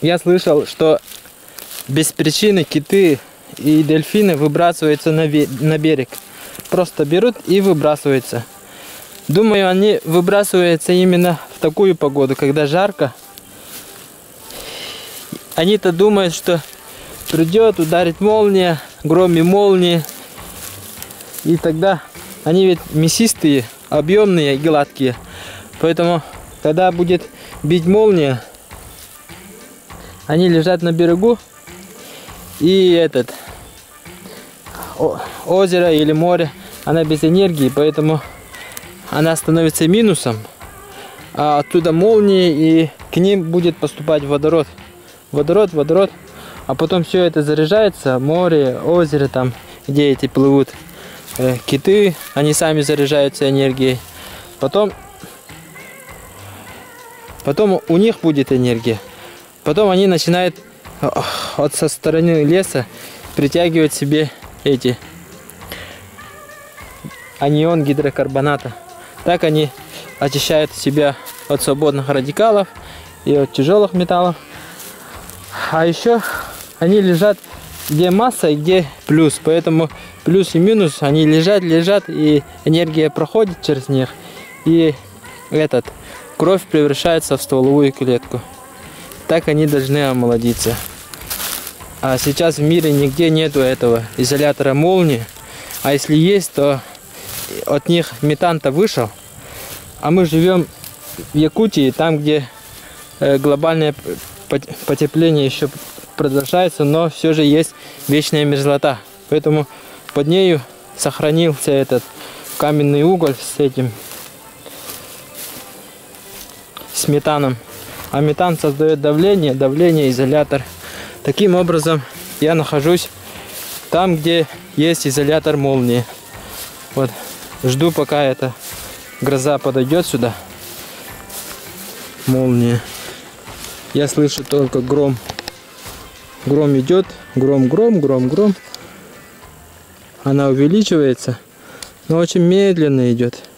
Я слышал, что без причины киты и дельфины выбрасываются на берег. Просто берут и выбрасываются. Думаю, они выбрасываются именно в такую погоду, когда жарко. Они-то думают, что придет, ударит молния, гром и молнии. И тогда они ведь мясистые, объемные и гладкие. Поэтому, когда будет бить молния, они лежат на берегу. И озеро или море, она без энергии, поэтому она становится минусом. А оттуда молнии, и к ним будет поступать водород. Водород. А потом все это заряжается, море, озеро, там, где эти плывут киты, они сами заряжаются энергией. Потом у них будет энергия. Потом они начинают со стороны леса притягивать себе эти анион гидрокарбоната. Так они очищают себя от свободных радикалов и от тяжелых металлов. А еще они лежат, где масса и где плюс. Поэтому плюс и минус, они лежат, и энергия проходит через них. И кровь превращается в стволовую клетку. Так они должны омолодиться. А сейчас в мире нигде нету этого изолятора молнии. А если есть, то от них метан-то вышел. А мы живем в Якутии, там, где глобальное потепление еще продолжается, но все же есть вечная мерзлота. Поэтому под нею сохранился этот каменный уголь с метаном. А метан создает давление, изолятор. Таким образом, я нахожусь там, где есть изолятор молнии. Вот, жду, пока эта гроза подойдет сюда. Молния. Я слышу только гром. Гром идет, гром. Она увеличивается, но очень медленно идет.